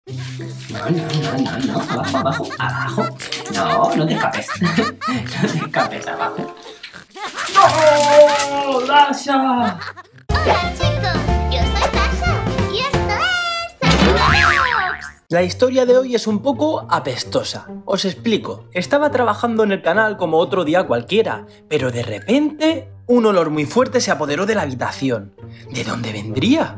No, abajo. No te escapes. No te escapes, abajo. ¡No! ¡Dasha! Hola chicos, yo soy Dasha y esto es Vlogs. La historia de hoy es un poco apestosa. Os explico. Estaba trabajando en el canal como otro día cualquiera, pero de repente un olor muy fuerte se apoderó de la habitación. ¿De dónde vendría?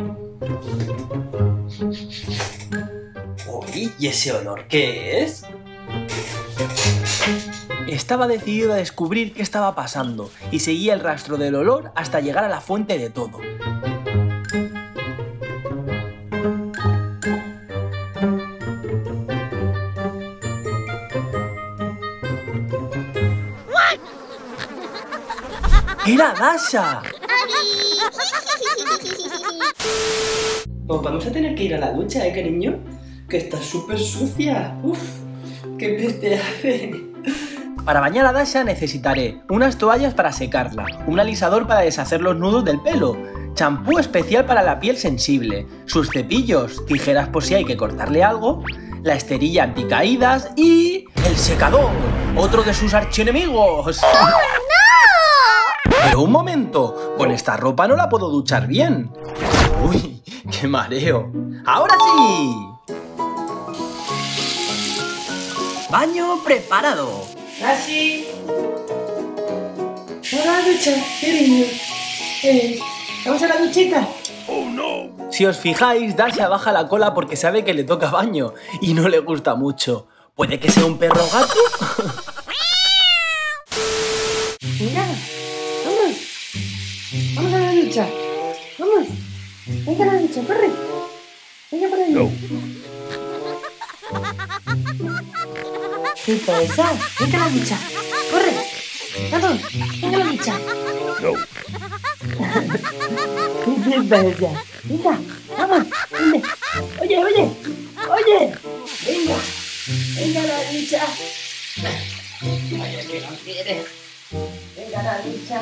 Uy, ¿y ese olor qué es? Estaba decidido a descubrir qué estaba pasando y seguía el rastro del olor hasta llegar a la fuente de todo. ¡Era Dasha! Pues vamos a tener que ir a la ducha, cariño? Que está súper sucia. Uf, qué peste hace. Para bañar a Dasha necesitaré unas toallas para secarla, un alisador para deshacer los nudos del pelo, champú especial para la piel sensible, sus cepillos, tijeras por si hay que cortarle algo, la esterilla anticaídas y el secador, otro de sus archienemigos. ¡Oh, no! Pero un momento, con esta ropa no la puedo duchar bien. Uy, qué mareo. ¡Ahora sí! Baño preparado. ¡Así! ¡Vamos a la ducha, cariño! ¿Vamos a la duchita? ¡Oh, no! Si os fijáis, Dasha baja la cola porque sabe que le toca baño y no le gusta mucho. ¿Puede que sea un perro gato? Venga, vamos. Vamos a la ducha. Vamos. Venga a la ducha, corre. Venga por ahí. No. ¿Qué pasa? Venga a la ducha. Corre. Vamos. Venga a la ducha. No. ¿Qué pasa? Venga, vamos. Venga. Oye. Venga. Venga a la ducha. Vaya que no quiere. Venga a la ducha.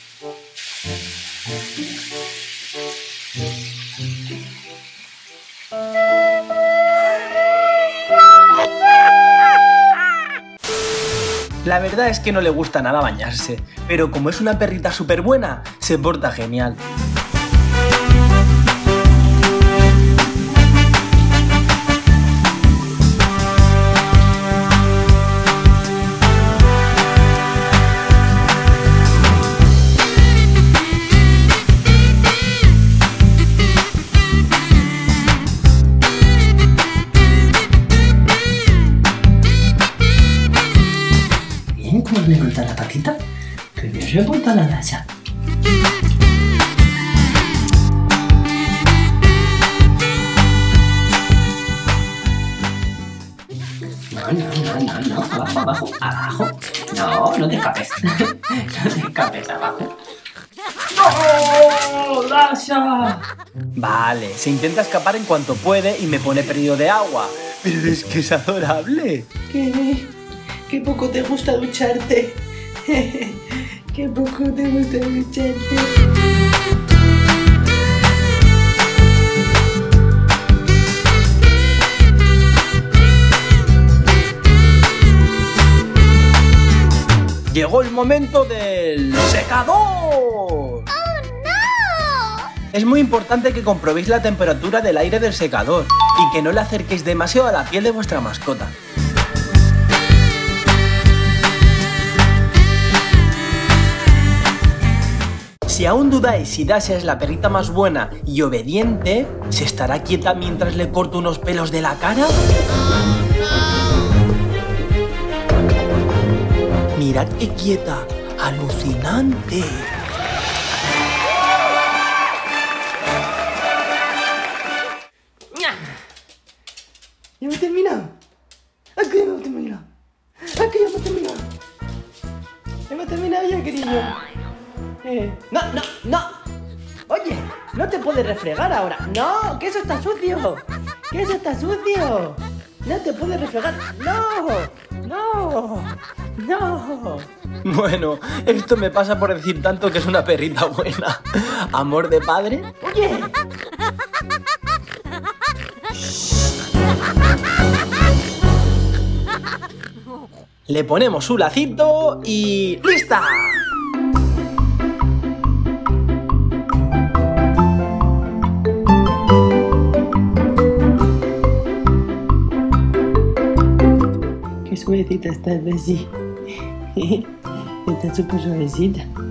La verdad es que no le gusta nada bañarse, pero como es una perrita súper buena, se porta genial. ¿Cómo le corta la patita? Que bien se porta la Dasha. No, abajo. No te escapes. No te escapes, abajo. ¡No! ¡Dasha! Vale, se intenta escapar en cuanto puede y me pone perdido de agua. Pero es que es adorable. Qué poco te gusta ducharte. Qué poco te gusta ducharte. Llegó el momento del secador. ¡Oh, no! Es muy importante que comprobéis la temperatura del aire del secador y que no le acerquéis demasiado a la piel de vuestra mascota. Si aún dudáis si Dasha es la perrita más buena y obediente, ¿se estará quieta mientras le corto unos pelos de la cara? Mirad qué quieta, alucinante. Ya hemos terminado. Aquí hemos terminado. Hemos terminado ya, querido. No. Oye, no te puedes refregar ahora. No, que eso está sucio. No te puedes refregar. No. Bueno, esto me pasa por decir tanto que es una perrita buena. ¿Amor de padre? Oye. Le ponemos su lacito y... ¡lista! Qué suavecita está, Bessie. Está súper suavecita.